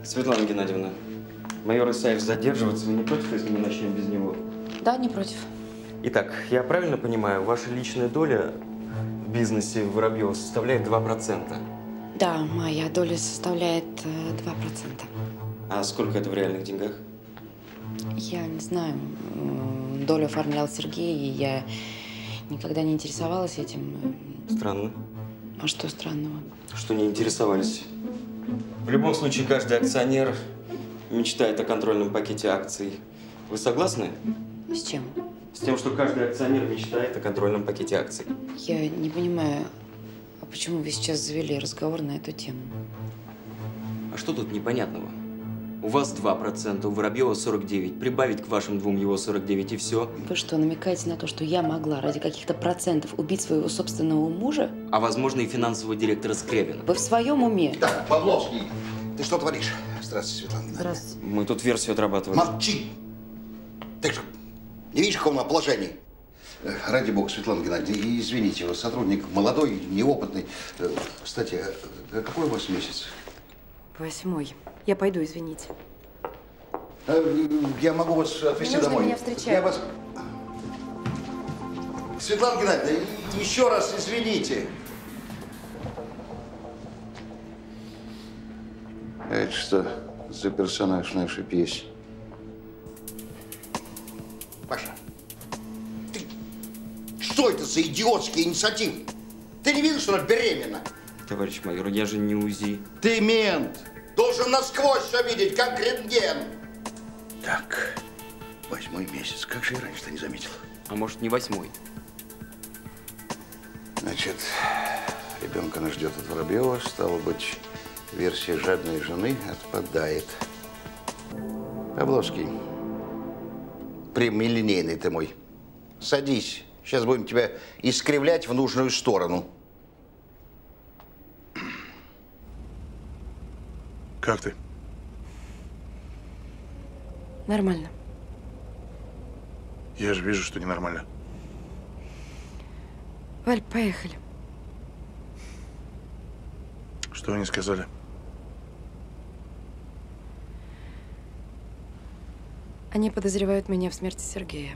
Светлана Геннадьевна, майор Исаев задерживаться, вы не против, если мы начнем без него? Да, не против. Итак, я правильно понимаю, ваша личная доля в бизнесе Воробьева составляет 2%? Да, моя доля составляет 2%. А сколько это в реальных деньгах? Я не знаю. Долю оформлял Сергей, и я никогда не интересовалась этим. Странно. А что странного? Что не интересовались. В любом случае, каждый акционер мечтает о контрольном пакете акций. Вы согласны? С чем? С тем, что каждый акционер мечтает о контрольном пакете акций. Я не понимаю, а почему вы сейчас завели разговор на эту тему? А что тут непонятного? У вас 2%, у Воробьева 49%. Прибавить к вашим двум его 49 и все. Вы что, намекаете на то, что я могла ради каких-то процентов убить своего собственного мужа? А возможно и финансового директора Скрябина. Вы в своем уме? Так, Павловский, ты что творишь? Здравствуйте, Светлана Геннадьевна. Здравствуйте. Мы тут версию отрабатываем. Молчи! Ты же не видишь, в каком она положении? Ради бога, Светлана Геннадьевна, извините, вы сотрудник молодой, неопытный. Кстати, какой у вас месяц? 8-й. Я пойду, извините. Я могу вас отвезти домой. Нужно меня встречать. Я вас... Светлана Геннадьевна, еще раз извините. Это что за персонаж в нашей пьесе? Паша, ты... Что это за идиотские инициативы? Ты не видишь, что она беременна? Товарищ майор, я же не УЗИ. Ты мент. Должен насквозь все видеть, как рентген. Так, 8-й месяц. Как же я раньше-то не заметил? А может, не 8-й? Значит, ребенка нас ждет от Воробьева. Стало быть, версия жадной жены отпадает. Павловский, прямолинейный ты мой. Садись. Сейчас будем тебя искривлять в нужную сторону. Как ты? Нормально. Я же вижу, что ненормально. Валь, поехали. Что они сказали? Они подозревают меня в смерти Сергея.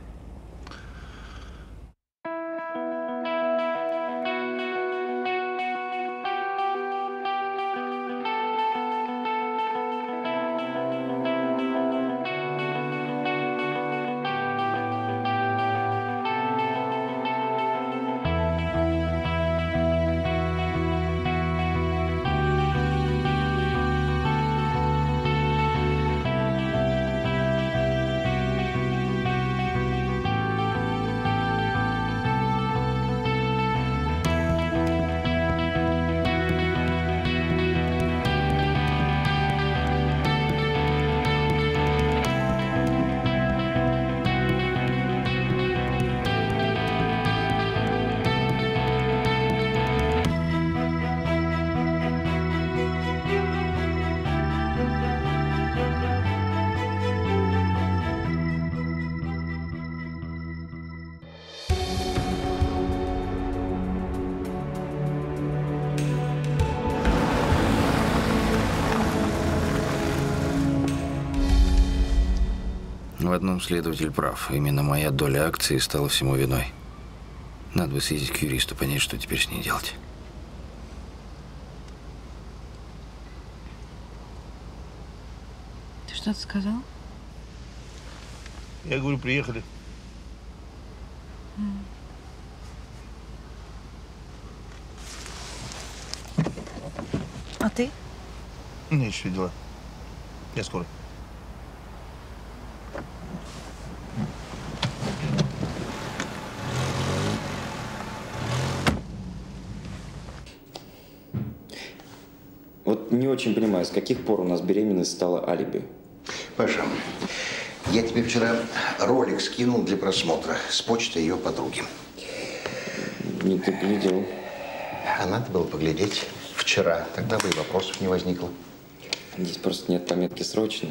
В одном следователь прав. Именно моя доля акций стала всему виной. Надо бы съездить к юристу, понять, что теперь с ней делать. Ты что-то сказал? Я говорю, приехали. А ты? У меня еще дела. Я скоро. Вот не очень понимаю, с каких пор у нас беременность стала алиби? Паша, я тебе вчера ролик скинул для просмотра с почты ее подруги. Не глядел. А надо было поглядеть вчера. Тогда бы и вопросов не возникло. Здесь просто нет пометки «срочно».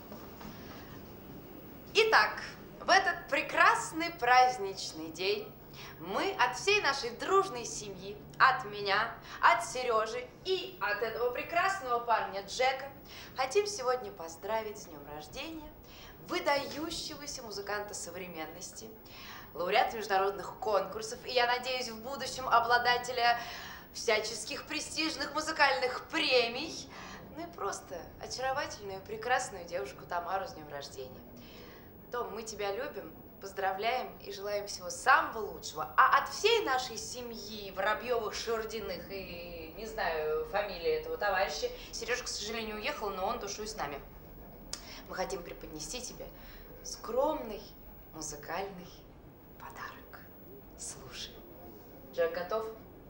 Итак, в этот прекрасный праздничный день Мы от всей нашей дружной семьи, от меня, от Сережи и от этого прекрасного парня Джека хотим сегодня поздравить с днем рождения выдающегося музыканта современности, лауреата международных конкурсов и, я надеюсь, в будущем обладателя всяческих престижных музыкальных премий, ну и просто очаровательную, прекрасную девушку Тамару с днем рождения. Том, мы тебя любим, поздравляем и желаем всего самого лучшего. А от всей нашей семьи, Воробьевых, Шурдиных и, не знаю, фамилии этого товарища, Сережа, к сожалению, уехал, но он душой с нами. Мы хотим преподнести тебе скромный музыкальный подарок. Слушай. Джек, готов?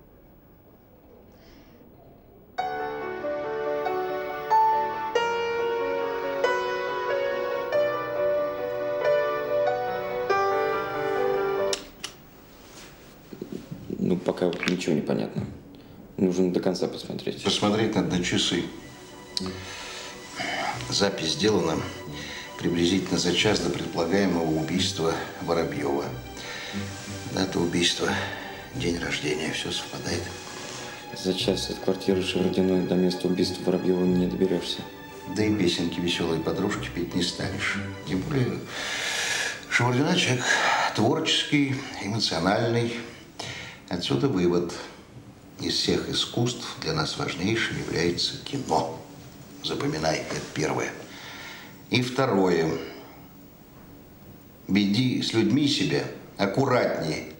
Ну, пока вот ничего не понятно. Нужно до конца посмотреть. Посмотреть надо на часы. Запись сделана приблизительно за час до предполагаемого убийства Воробьева. Дата убийства, день рождения, все совпадает. За час от квартиры Шевардиной до места убийства Воробьева не доберешься. Да и песенки веселой подружки петь не станешь. Тем более Шевардина человек творческий, эмоциональный. Отсюда вывод. Из всех искусств для нас важнейшим является кино. Запоминай, это первое. И второе. Веди с людьми себя аккуратнее.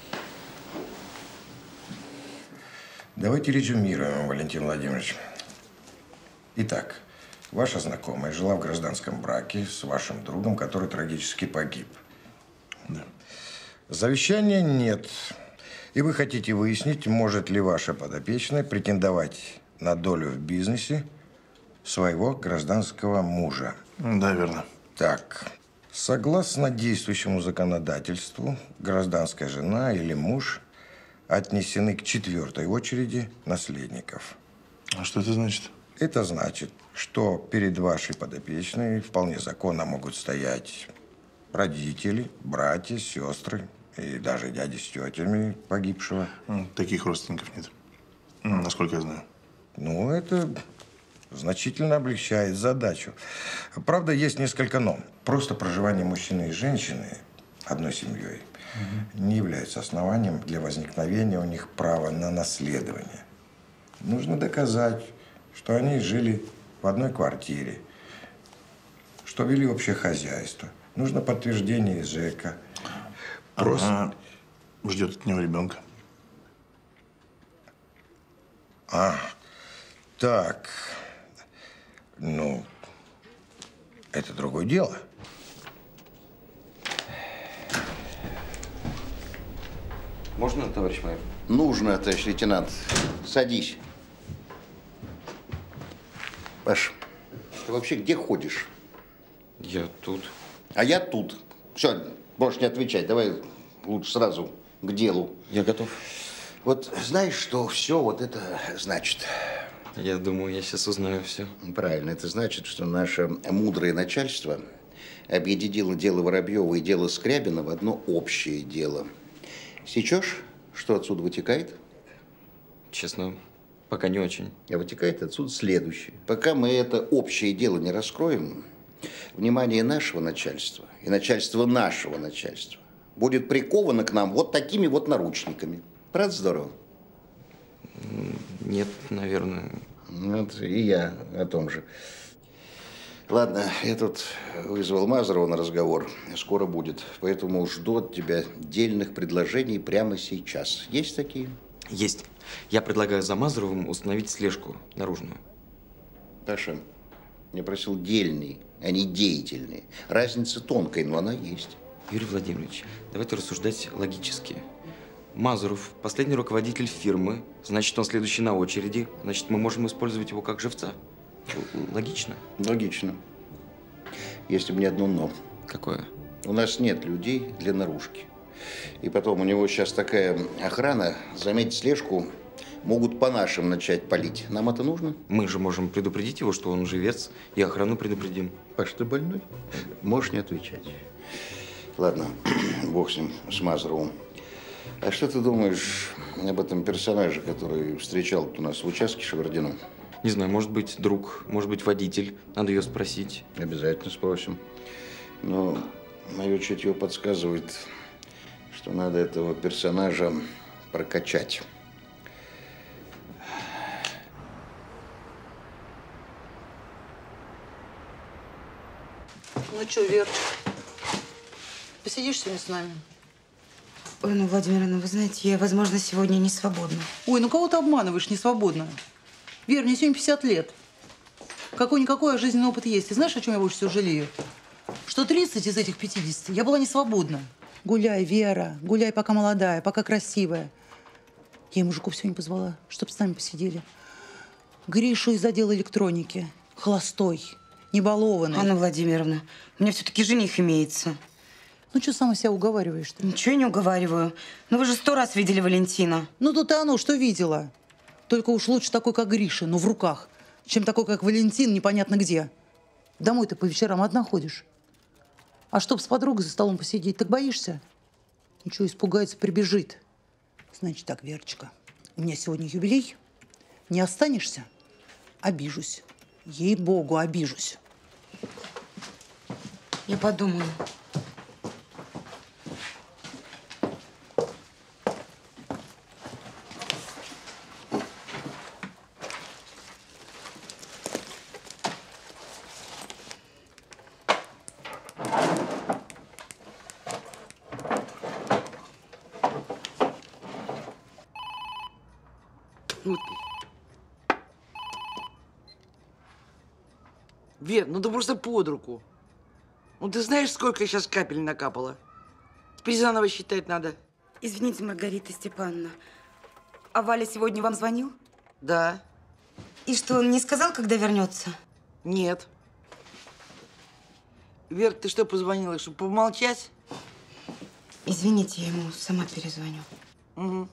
Давайте резюмируем, Валентин Владимирович. Итак, ваша знакомая жила в гражданском браке с вашим другом, который трагически погиб. Да. Завещания нет. И вы хотите выяснить, может ли ваша подопечная претендовать на долю в бизнесе своего гражданского мужа. Да, верно. Так, согласно действующему законодательству, гражданская жена или муж отнесены к 4-й очереди наследников. А что это значит? Это значит, что перед вашей подопечной вполне законно могут стоять родители, братья, сестры и даже дяди с тетями погибшего. Таких родственников нет, насколько я знаю. Ну, это значительно облегчает задачу. Правда, есть несколько «но». Просто проживание мужчины и женщины одной семьей не является основанием для возникновения у них права на наследование. Нужно доказать, что они жили в одной квартире, что вели общее хозяйство. Нужно подтверждение из ЖЭКа. Просто… Она ждет от него ребенка. Так. Ну, это другое дело. Можно, товарищ майор? Нужно, товарищ лейтенант. Садись. Паш, ты вообще где ходишь? Я тут. А я тут. Все, можешь не отвечать. Давай лучше сразу к делу. Я готов. Вот знаешь, что все вот это значит? Я думаю, я сейчас узнаю все. Правильно. Это значит, что наше мудрое начальство объединило дело Воробьева и дело Скрябина в одно общее дело. Сечешь, что отсюда вытекает? Честно, пока не очень. А вытекает отсюда следующее. Пока мы это общее дело не раскроем, внимание нашего начальства и начальства нашего начальства будет приковано к нам вот такими вот наручниками. Правда здорово? Нет, наверное. Вот и я о том же. Ладно, я тут вызвал Мазурова на разговор. Скоро будет. Поэтому жду от тебя дельных предложений прямо сейчас. Есть такие? Есть. Я предлагаю за Мазуровым установить слежку наружную. Паша, я просил дельный, а не деятельный. Разница тонкая, но она есть. Юрий Владимирович, давайте рассуждать логически. Мазуров – последний руководитель фирмы, значит, он следующий на очереди, значит, мы можем использовать его как живца. Логично? Логично. Если бы не одно «но». Какое? У нас нет людей для наружки. И потом, у него сейчас такая охрана, заметить слежку, могут по нашим начать палить. Нам это нужно? Мы же можем предупредить его, что он живец, и охрану предупредим. Паш, ты больной? Можешь не отвечать. Ладно, бог с ним, с Мазуровым. А что ты думаешь об этом персонаже, который встречал у нас в участке Шевардину? Не знаю, может быть, друг, может быть, водитель. Надо ее спросить. Обязательно спросим. Но мое чутье подсказывает, что надо этого персонажа прокачать. Ну что, Вер, посидишь сегодня с нами? Ой, ну, Владимировна, вы знаете, я, возможно, сегодня не свободна. Ой, ну кого ты обманываешь, не свободна? Вер, мне сегодня 50 лет. Какой-никакой жизненный опыт есть. Ты знаешь, о чем я больше всего жалею? Что 30 из этих 50 я была не свободна. Гуляй, Вера, гуляй, пока молодая, пока красивая. Я и мужиков сегодня позвала, чтоб с нами посидели. Гришу из отдела электроники. Холостой, небалованный. Анна Владимировна, у меня все-таки жених имеется. Ну, что сама себя уговариваешь-то? Ничего я не уговариваю. Ну, вы же 100 раз видели Валентина. Ну, тут и оно, что видела. Только уж лучше такой, как Гриша, но в руках, чем такой, как Валентин, непонятно где. Домой ты по вечерам одна ходишь. А чтоб с подругой за столом посидеть, так боишься? Ничего, испугается, прибежит. Значит так, Верочка, у меня сегодня юбилей. Не останешься? Обижусь. Ей-богу, обижусь. Я подумаю. Вер, ну да просто под руку. Ну ты знаешь, сколько сейчас капель накапало? Теперь заново считать надо. Извините, Маргарита Степановна, а Валя сегодня вам звонил? Да. И что, он не сказал, когда вернется? Нет. Вер, ты что позвонила, чтобы помолчать? Извините, я ему сама перезвоню. Угу.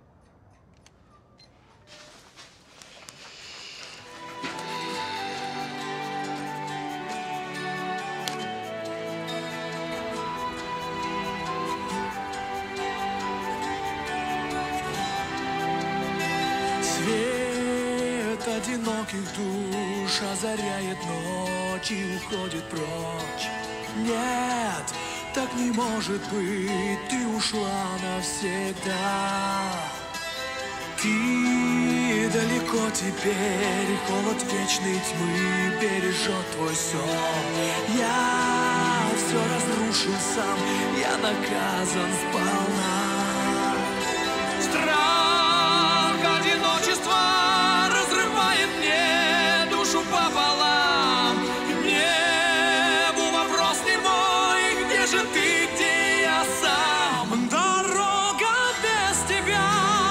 Одиноких душ озаряет ночь и уходит прочь. Нет, так не может быть, ты ушла навсегда. Ты далеко теперь, холод вечной тьмы бережет твой сон. Я все разрушил сам, я наказан сполна. Страх одиночества пополам. Небу вопрос не мой, где же ты, где я сам? Дорога без тебя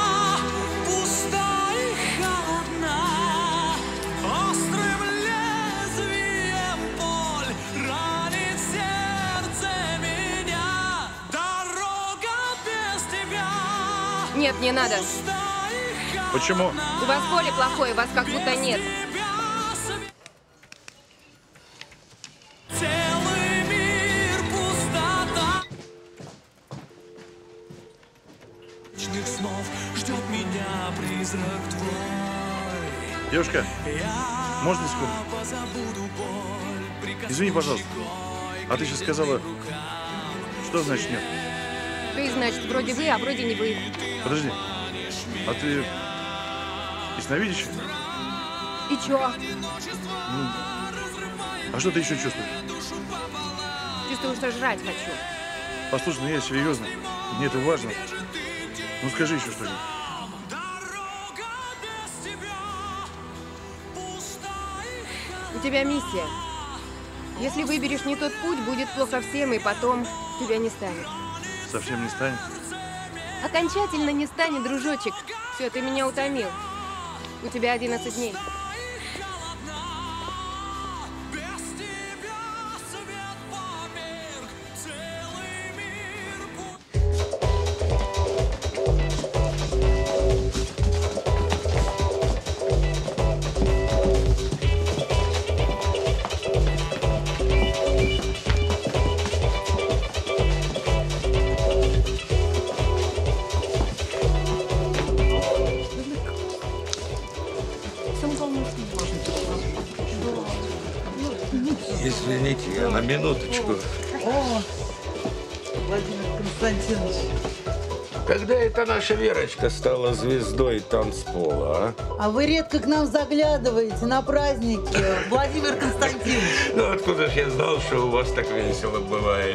пуста и холодна. Острым лезвием боль ранит сердце меня. Дорога без тебя. Нет, не надо. Почему? У вас поле плохое, вас как будто нет. Девушка, можно секунду? Извини, пожалуйста. А ты сейчас сказала, что значит нет? Ты, значит, вроде вы, а вроде не вы. Подожди. А ты ясновидящая? И чё? Ну, а что ты еще чувствуешь? Чувствую, что жрать хочу. Послушай, ну я серьезно. Мне это важно. Ну скажи еще что-нибудь. У тебя миссия. Если выберешь не тот путь, будет плохо всем, и потом тебя не станет. Совсем не станет? Окончательно не станет, дружочек. Все, ты меня утомил. У тебя 11 дней. Извините, я на минуточку. О, Владимир Константинович. Когда это наша Верочка стала звездой танцпола, а? А вы редко к нам заглядываете на праздники, Владимир Константинович. Ну, откуда ж я знал, что у вас так весело бывает?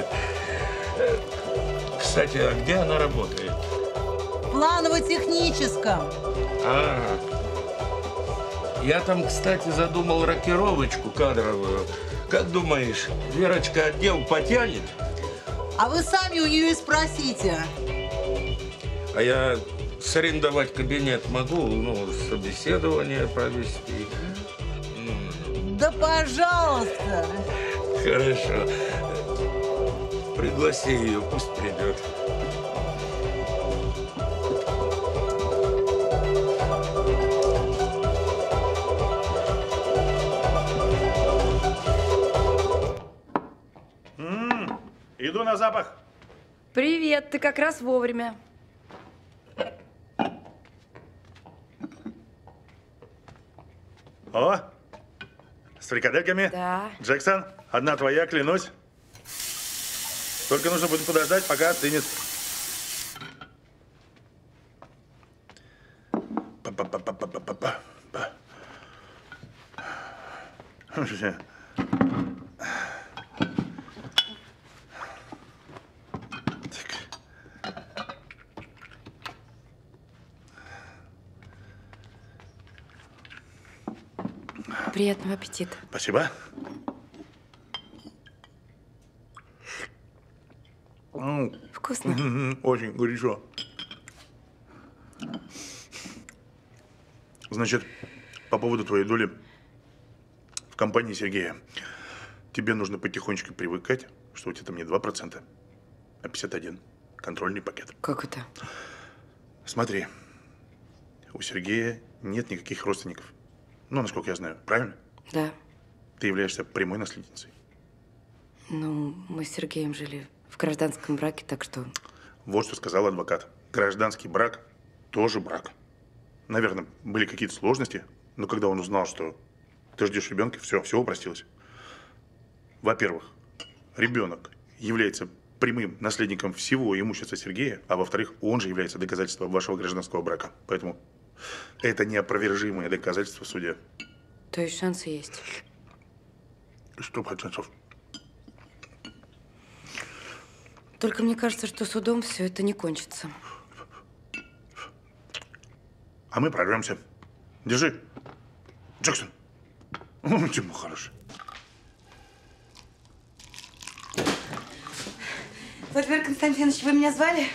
Кстати, а где она работает? В планово-техническом. А, я там, кстати, задумал рокировочку кадровую. Как думаешь, Верочка отдел потянет? А вы сами у нее и спросите. А я сарендовать кабинет могу, ну, собеседование провести. Да пожалуйста. Хорошо. Пригласи ее, пусть придет. Иду на запах. Привет, ты как раз вовремя. О, с фрикадельками? Да. Джексон, одна твоя, клянусь. Только нужно будет подождать, пока остынет. Па-па-па-па-па-па-па. Приятного аппетита. Спасибо. Вкусно? Очень горячо. Значит, по поводу твоей доли в компании Сергея. Тебе нужно потихонечку привыкать, что у тебя там не 2%, а 51%. Контрольный пакет. Как это? Смотри, у Сергея нет никаких родственников. Ну, насколько я знаю. Правильно? Да. Ты являешься прямой наследницей. Ну, мы с Сергеем жили в гражданском браке, так что… Вот что сказал адвокат. Гражданский брак тоже брак. Наверное, были какие-то сложности, но когда он узнал, что ты ждешь ребенка, все упростилось. Во-первых, ребенок является прямым наследником всего имущества Сергея, а во-вторых, он же является доказательством вашего гражданского брака. Поэтому это неопровержимое доказательство в суде. То есть шансы есть? 100%. Только мне кажется, что судом все это не кончится. А мы прорвемся. Держи. Джексон. Тима хороший. Владимир Константинович, вы меня звали?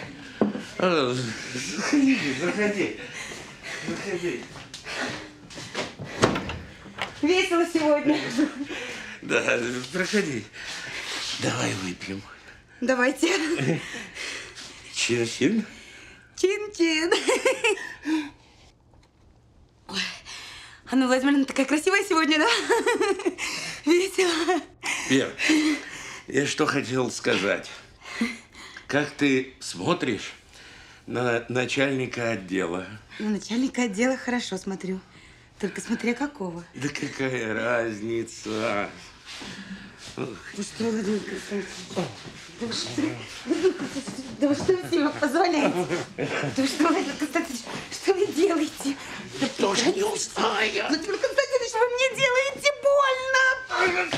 Заходи. Весело сегодня. Да, проходи. Давай выпьем. Давайте. Чин-чин. Чин-чин. Анна Владимировна такая красивая сегодня, да? Весело. Вер, я что хотел сказать. Как ты смотришь на начальника отдела? На начальника отдела хорошо смотрю. Только смотря какого. Да какая разница? Ну что, Владимир Константинович? Да вы что себе позволяете? Да вы что, Владимир Константинович, что вы делаете? Я тоже не узнаю. Владимир Константинович, вы мне делаете больно!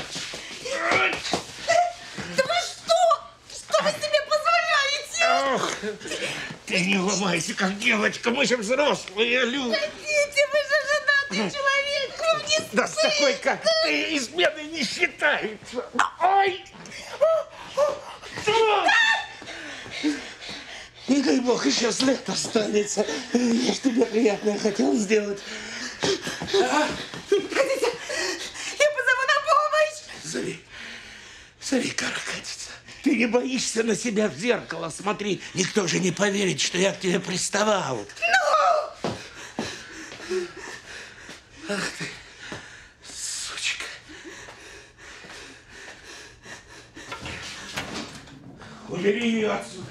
Да вы что? Что вы себе позволяете? Ох, ты не ломайся, как девочка, мы же взрослые люди. Хотите, вы же женатый человек, вы мне Да с такой, как ты, изменой не считается. Ой! Не дай бог, еще след останется. Я ж тебе приятное хотел сделать. Хотите, я позову на помощь? Зови каракатица. Ты не боишься на себя в зеркало смотри. Никто же не поверит, что я к тебе приставал. Ну! Ах ты, сучка. Убери ее отсюда.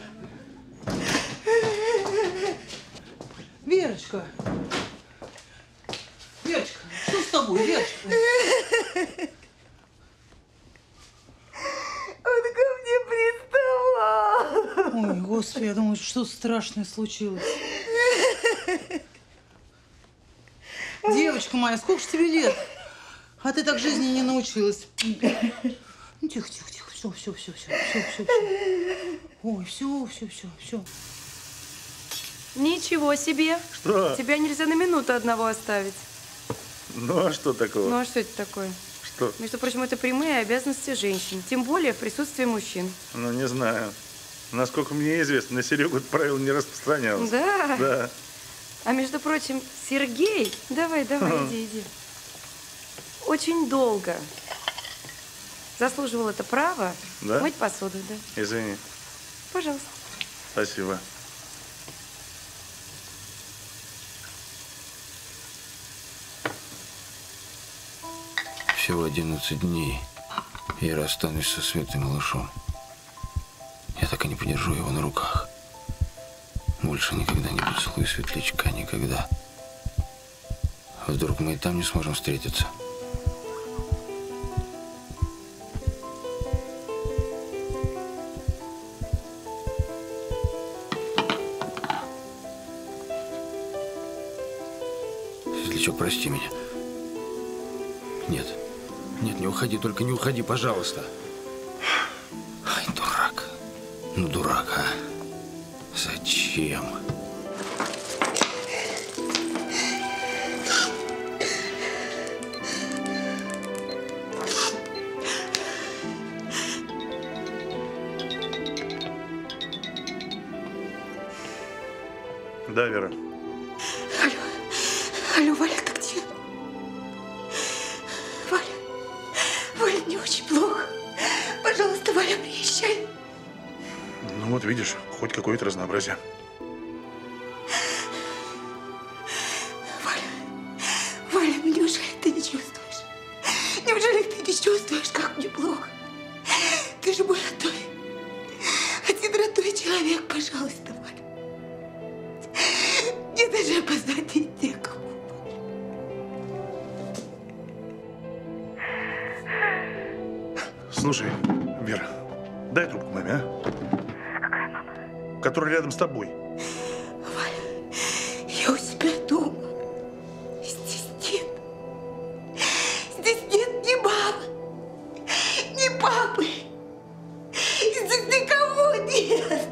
Верочка. Верочка, что с тобой, Верочка? Господи, я думаю, что страшное случилось. Девочка моя, сколько ж тебе лет? А ты так жизни не научилась. Ну, тихо, тихо, тихо. Все. Ой, все. Ничего себе. Что? Тебя нельзя на минуту одного оставить. Ну, а что такого? Ну, а что это такое? Что? Между прочим, это прямые обязанности женщин. Тем более в присутствии мужчин. Ну, не знаю. Насколько мне известно, на Серегу это правило не распространялось. Да? Да. А между прочим, Сергей, давай, иди. Очень долго заслуживал это право мыть посуду, да. Извини. Пожалуйста. Спасибо. Всего 11 дней. Я расстанусь со Светой малышом. Я так и не подержу его на руках. Больше никогда не поцелую Светлячка, никогда. Вдруг мы и там не сможем встретиться. Светлячок, прости меня. Нет, не уходи, только не уходи, пожалуйста. Ай, дурак. Ну, дурак, а? Зачем? Да, Вера. Алло, Валя, ты где? Валя, мне очень плохо. Пожалуйста, Валя, приезжай. Ну вот видишь, хоть какое-то разнообразие. Валя, ну неужели ты не чувствуешь? Неужели ты не чувствуешь, как мне плохо? Ты же мой один родной человек, пожалуйста, Валя. Мне даже позвонить некому. Слушай, Вера, дай трубку маме, а? Какая мама? Которая рядом с тобой. Валя, я у себя дома. Здесь нет ни мамы, ни папы. Здесь никого нет.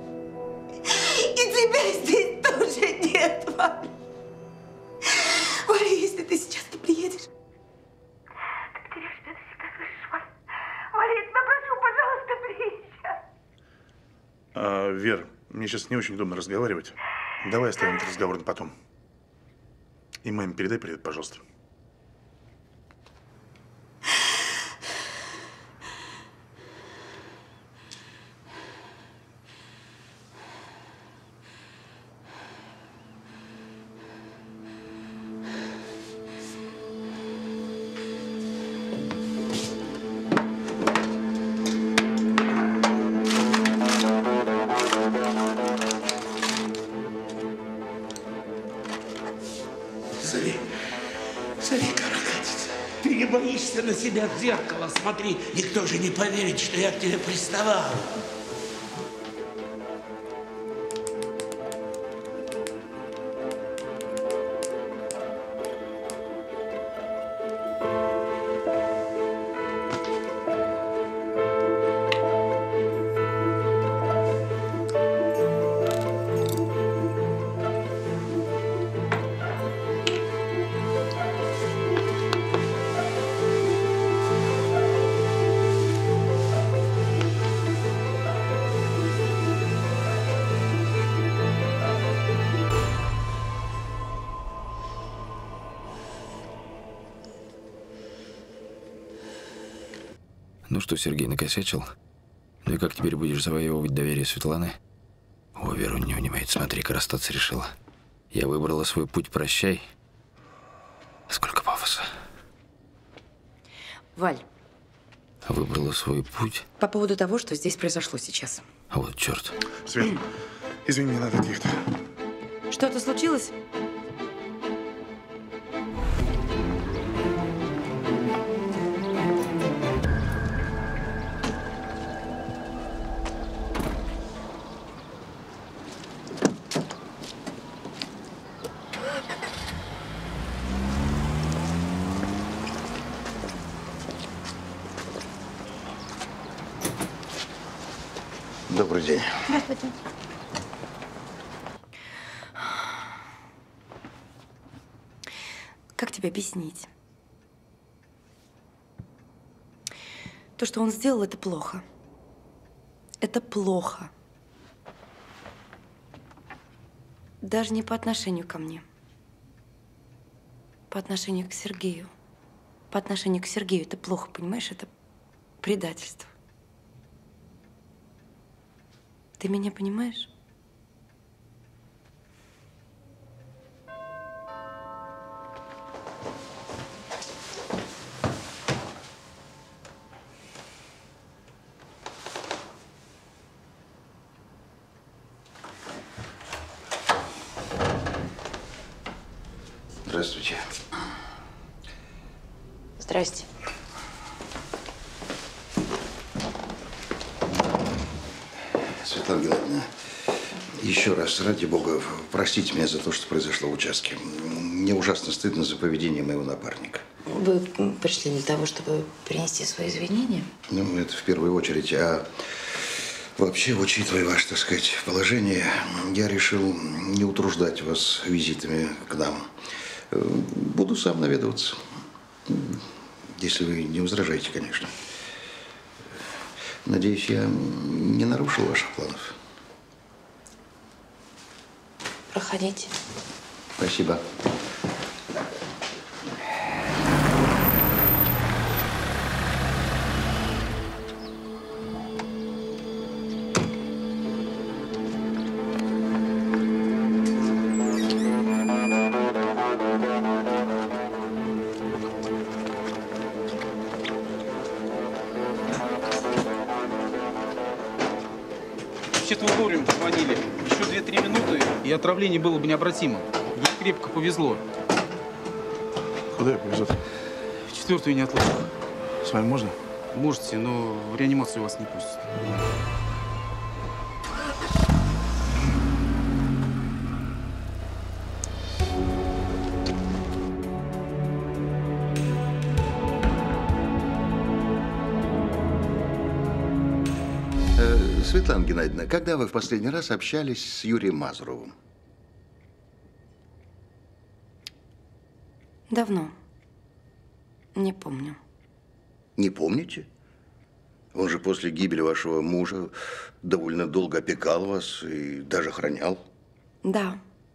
И тебя здесь тоже нет, Валя. Валя, если ты сейчас не приедешь, ты потеряешь меня навсегда, слышишь, Валя? Валя, я тебя прошу, пожалуйста, приезжай. Вер, мне сейчас не очень удобно разговаривать. Давай оставим этот разговор на потом. И маме передай привет, пожалуйста. Смотри, каракатица. Ты не боишься на себя в зеркало? Смотри, никто же не поверит, что я к тебе приставал. Ну что, Сергей, накосячил? Ну и как теперь будешь завоевывать доверие Светланы? О, Вера не унимает, смотри-ка, расстаться решила. Я выбрала свой путь, прощай. Сколько пафоса. Валь. Выбрала свой путь. По поводу того, что здесь произошло сейчас. А вот черт. Свет, извини, мне надо отъехать. Что-то случилось? Добрый день. Здравствуйте. Как тебе объяснить? То, что он сделал, это плохо. Это плохо. Даже не по отношению ко мне. По отношению к Сергею. По отношению к Сергею это плохо, понимаешь? Это предательство. Ты меня понимаешь? Здравствуйте. Здрасте. Светлана Геннадьевна, еще раз, ради бога, простите меня за то, что произошло в участке. Мне ужасно стыдно за поведение моего напарника. Вы пришли для того, чтобы принести свои извинения? Ну, это в первую очередь. А вообще, учитывая ваше, так сказать, положение, я решил не утруждать вас визитами к нам. Буду сам наведываться. Если вы не возражаете, конечно. Надеюсь, я не нарушил ваших планов. Проходите. Спасибо. Вообще-то вы вовремя позвонили. Еще 2-3 минуты, и отравление было бы необратимым. Ей крепко повезло. Куда ей повезет? В 4-ю неотложку. С вами можно? Можете, но в реанимацию вас не пустят. Светлана Геннадьевна, когда вы в последний раз общались с Юрием Мазуровым? Давно. Не помню. Не помните? Он же после гибели вашего мужа довольно долго опекал вас и даже охранял. Да.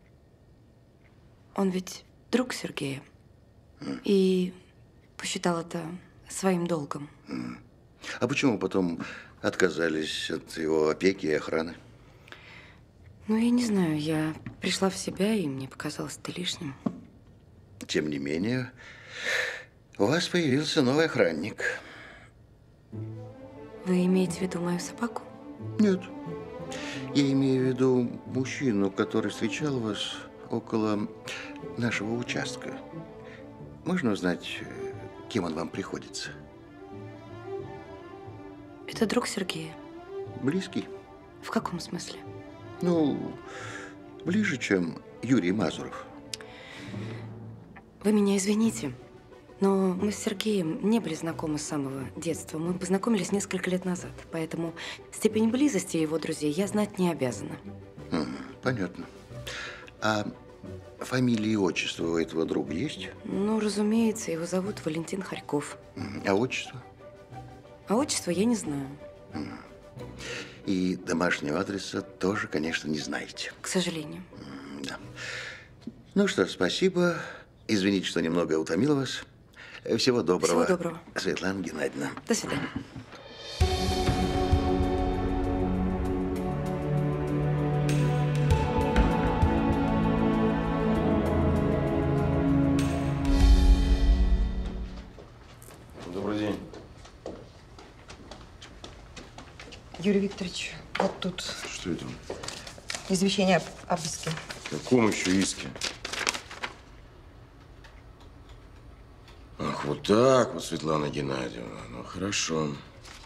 Он ведь друг Сергея. И посчитал это своим долгом. А почему потом отказались от его опеки и охраны? Ну, я не знаю. Я пришла в себя, и мне показалось это лишним. Тем не менее, у вас появился новый охранник. Вы имеете в виду мою собаку? Нет. Я имею в виду мужчину, который встречал вас около нашего участка. Можно узнать, кем он вам приходится? Это друг Сергея. Близкий? В каком смысле? Ну, ближе, чем Юрий Мазуров. Вы меня извините, но мы с Сергеем не были знакомы с самого детства. Мы познакомились несколько лет назад, поэтому степень близости его друзей я знать не обязана. Понятно. А фамилия и отчество у этого друга есть? Ну, разумеется, его зовут Валентин Харьков. А отчество? А отчество я не знаю. И домашнего адреса тоже, конечно, не знаете. К сожалению. Да. Ну что, спасибо. Извините, что немного утомила вас. Всего доброго. Всего доброго. Светлана Геннадьевна. До свидания. Добрый день. Юрий Викторович, вот тут Что это? извещение об иске. Каком еще иске? Ах, вот так вот, Светлана Геннадьевна. Ну, хорошо.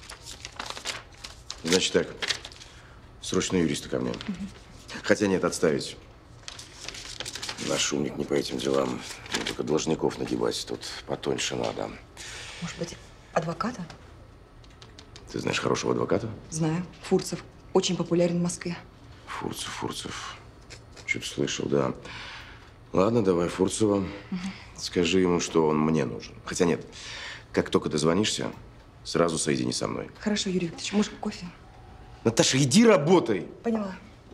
Значит так, срочно юриста ко мне. Хотя нет, отставить. Наш умник не по этим делам. Мне только должников нагибать тут потоньше надо. Может быть, адвоката? Ты знаешь хорошего адвоката? Знаю. Фурцев. Очень популярен в Москве. Фурцев. Что-то слышал, да. Ладно, давай Фурцева. Скажи ему, что он мне нужен. Хотя нет, как только дозвонишься, сразу соедини со мной. Хорошо, Юрий Викторович, может, кофе? Наташа, иди работай! Поняла.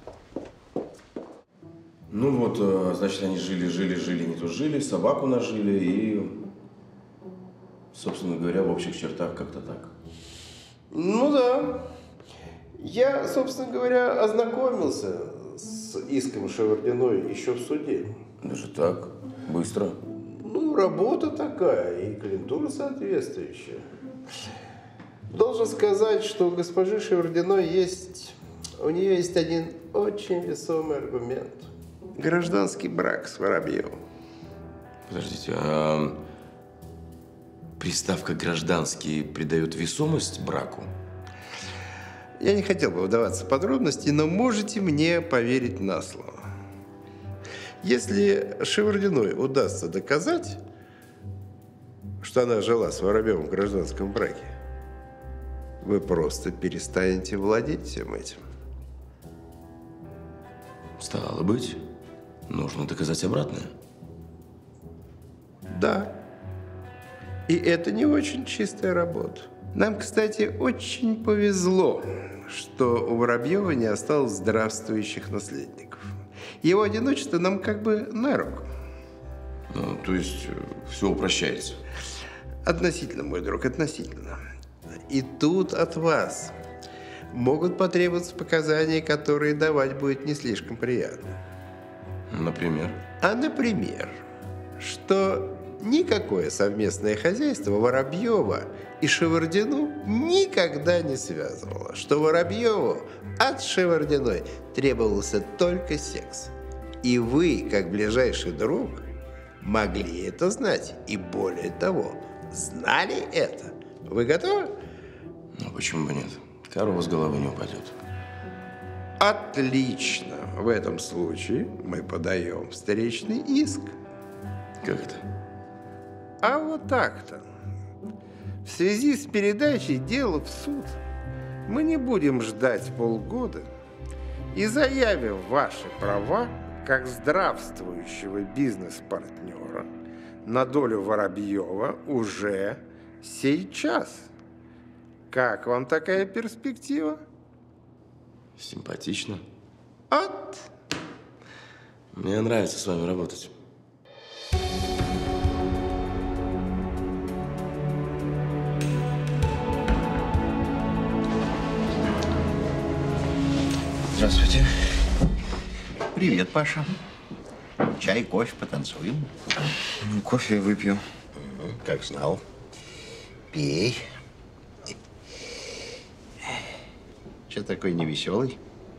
Ну вот, значит, они жили, не то жили, собаку нажили и, собственно говоря, в общих чертах как-то так. Ну да. Я, собственно говоря, ознакомился с иском Шевардиной еще в суде. Даже так? Быстро? Ну, работа такая и клиентура соответствующая. Должен сказать, что у госпожи Шевардиной у нее есть один очень весомый аргумент. Гражданский брак с Воробьевым. Подождите, а приставка «гражданский» придает весомость браку? Я не хотел бы вдаваться в подробности, но можете мне поверить на слово. Если Шевардиной удастся доказать, что она жила с Воробьевым в гражданском браке, вы просто перестанете владеть всем этим. Стало быть, нужно доказать обратное. Да. И это не очень чистая работа. Нам, кстати, очень повезло, что у Воробьева не осталось здравствующих наследников. Его одиночество нам как бы на руку. Ну, то есть все упрощается? Относительно, мой друг, относительно. И тут от вас могут потребоваться показания, которые давать будет не слишком приятно. Например? Например, что никакое совместное хозяйство Воробьева и Шевардину никогда не связывало. Что Воробьеву от Шевардиной требовался только секс. И вы, как ближайший друг, могли это знать. И более того, знали это. Вы готовы? Ну, почему бы нет? Корова с головы не упадет. Отлично. В этом случае мы подаем встречный иск. Как это? А вот так-то. В связи с передачей дела в суд мы не будем ждать полгода и заявим ваши права как здравствующего бизнес-партнера на долю Воробьева уже сейчас. Как вам такая перспектива? Симпатично. От. Мне нравится с вами работать. Здравствуйте. Привет, Паша. Чай, кофе, потанцуем? Кофе выпью. Как знал. Пей. Че такой невеселый?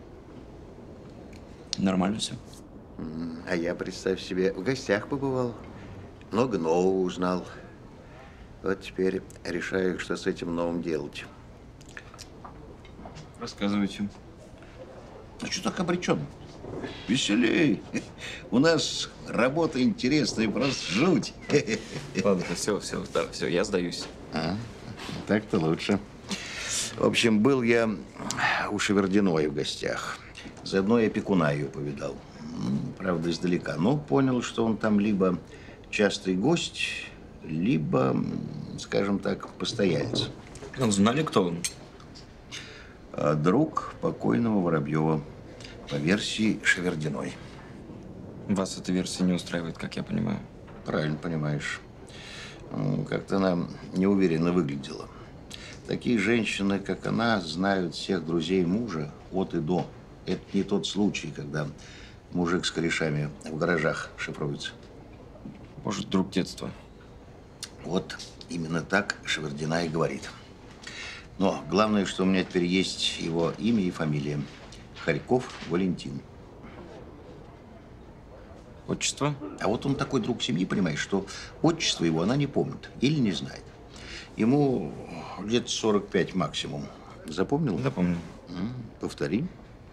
Нормально все. А я, представь себе, в гостях побывал. Много нового узнал. Вот теперь решаю, что с этим новым делать. Рассказывайте. А что так обречен? Веселей. У нас работа интересная, просто жуть. Ладно, все, я сдаюсь. Так-то лучше. В общем, был я у Шевардиной в гостях. Заодно и опекуна ее повидал. Правда, издалека. Но понял, что он там либо частый гость, либо, скажем так, постоялец. Знали, кто он? Друг покойного Воробьева, по версии Шевардиной. Вас эта версия не устраивает, как я понимаю. Правильно понимаешь. Как-то она неуверенно выглядела. Такие женщины, как она, знают всех друзей мужа от и до. Это не тот случай, когда мужик с корешами в гаражах шифруется. Может, друг детства. Вот именно так Шевардина и говорит. Но главное, что у меня теперь есть его имя и фамилия. Харьков Валентин. Отчество? А вот он такой друг семьи, понимаешь, что отчество его она не помнит или не знает. Ему лет 45 максимум. Запомнил? Запомнил. Повтори.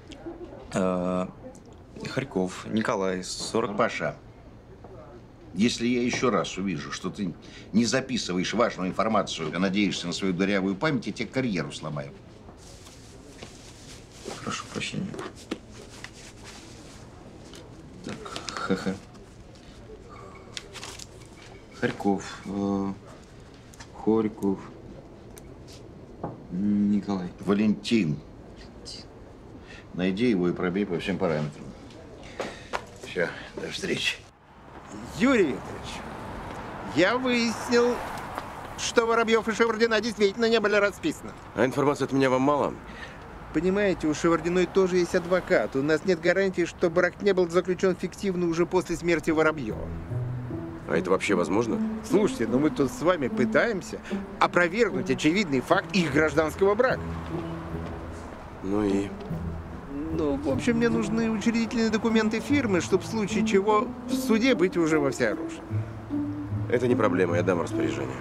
Харьков Николай, 40. Паша, если я еще раз увижу, что ты не записываешь важную информацию, а надеешься на свою дырявую память, я тебе карьеру сломаю. Прошу прощения. Так, ХХ. Харьков. Хорьков. Николай. Валентин. Найди его и пробей по всем параметрам. Все, до встречи. Юрий Викторович, я выяснил, что Воробьев и Шевардина действительно не были расписаны. А информации от меня вам мало? Понимаете, у Шевардиной тоже есть адвокат. У нас нет гарантии, что брак не был заключен фиктивно уже после смерти Воробьева. А это вообще возможно? Слушайте, ну мы тут с вами пытаемся опровергнуть очевидный факт их гражданского брака. Ну и? Ну, в общем, мне нужны учредительные документы фирмы, чтобы в случае чего в суде быть уже во всеоружии. Это не проблема, я дам распоряжение.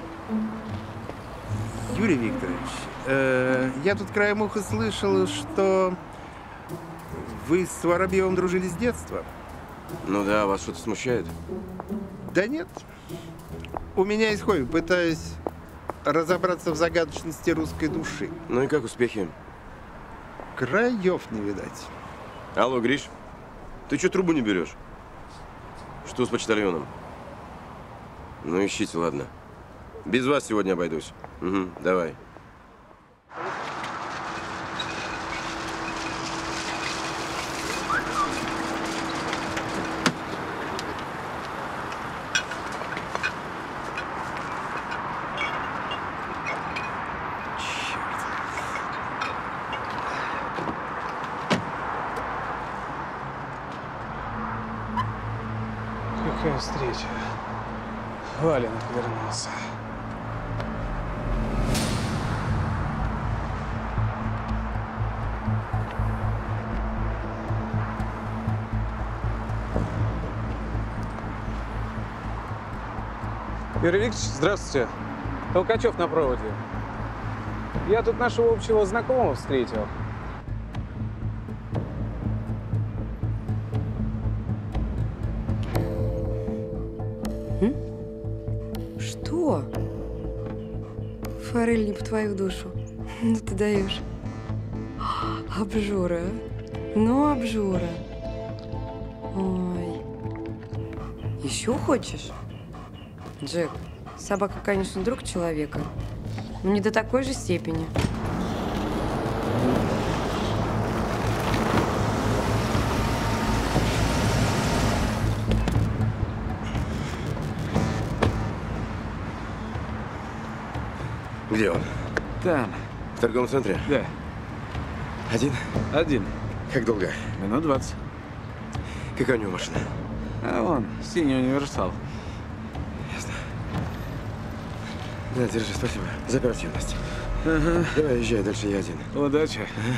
Юрий Викторович, я тут краем уха слышал, что вы с Воробьевым дружили с детства. Ну да, вас что-то смущает? Да нет. У меня есть хобби, пытаюсь разобраться в загадочности русской души. Ну и как успехи? Краев не видать. Алло, Гриш, ты что трубу не берешь? Что с почтальоном? Ну ищите, ладно. Без вас сегодня обойдусь. Угу, давай. Какая встреча. Валенок вернулся. Юрий Викторович, здравствуйте. Толкачев на проводе. Я тут нашего общего знакомого встретил. Что? Форель не по твою душу. Ну ты даешь. Обжора. Ну, обжора. Ой. Еще хочешь? Джек, собака, конечно, друг человека, но не до такой же степени. Где он? Там. В торговом центре? Да. Один? Один. Как долго? Минут 20. Какая у него машина? А вон, синий универсал. Ясно. Да, держи, спасибо за оперативность. Ага. Давай, езжай, дальше я один. Удачи. Ага.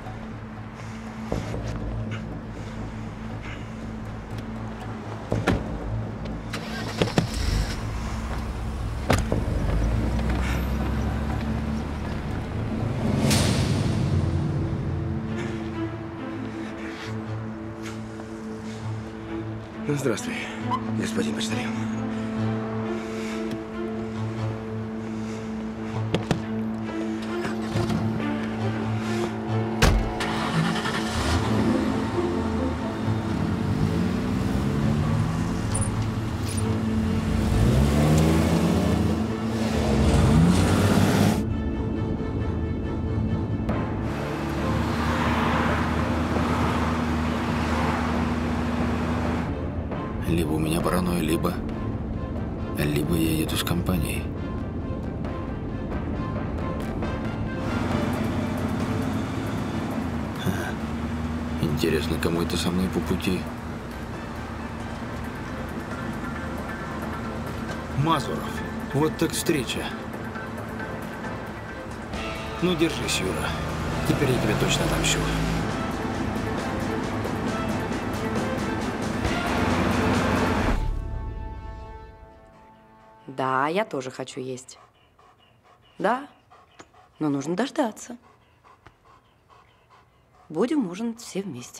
Ну, здравствуй, господин почтальон. Либо у меня паранойя, либо я еду с компанией. Интересно, кому это со мной по пути? Мазуров. Вот так встреча. Ну, держись, Юра. Теперь я тебе точно отомщу. Да, я тоже хочу есть. Да, но нужно дождаться. Будем ужинать все вместе.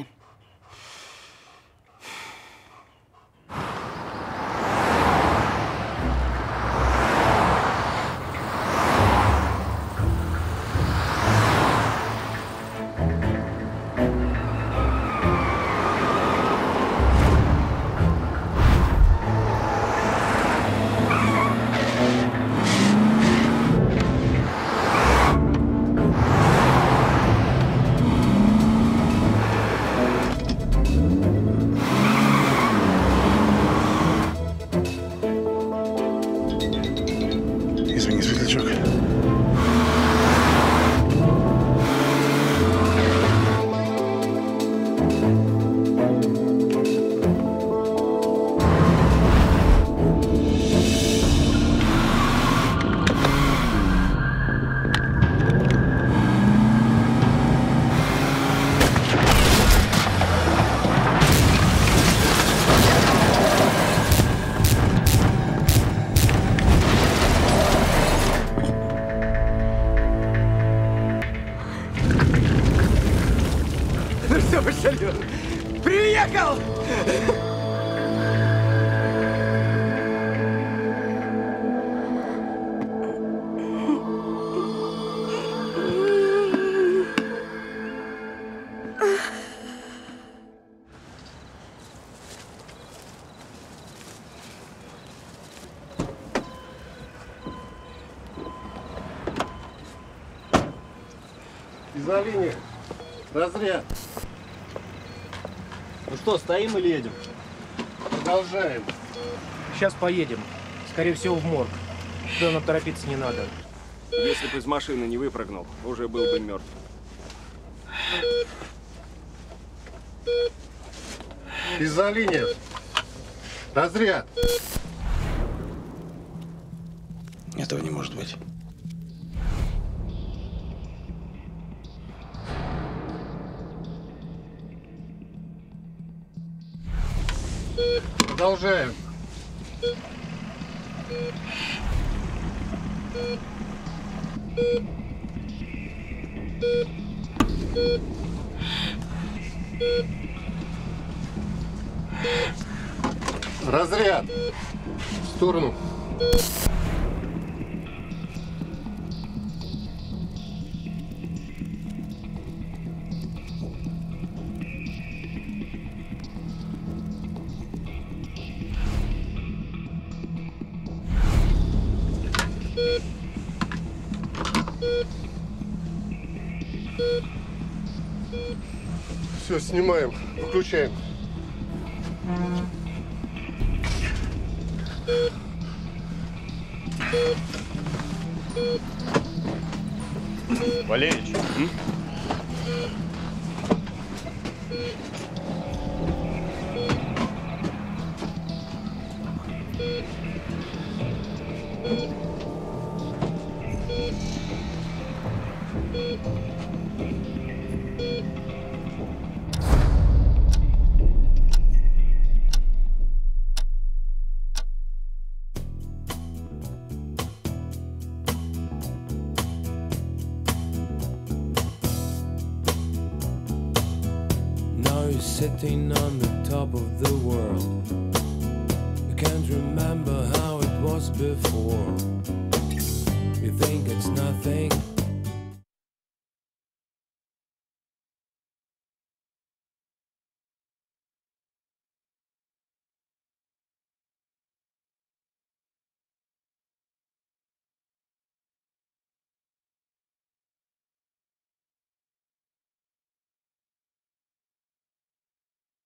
Все, почтальон. Приехал! Изолиния. Разряд. Ну что, стоим или едем? Продолжаем. Сейчас поедем. Скорее всего, в морг. Да, нам торопиться не надо. Если бы из машины не выпрыгнул, уже был бы мертв. Изолиния. Разряд. Этого не может быть. Продолжаем. Разряд. В сторону. Все, снимаем, выключаем. Валерич, sitting on the top of the world. You can't remember how it was before. You think it's nothing,